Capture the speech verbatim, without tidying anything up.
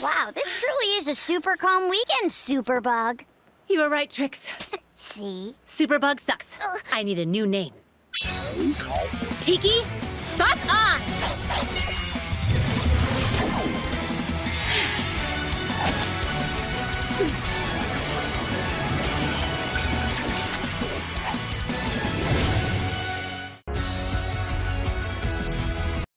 Wow, this truly is a super calm weekend, Superbug. You were right, Trix. See? Superbug sucks. Ugh. I need a new name. Tiki, spot on!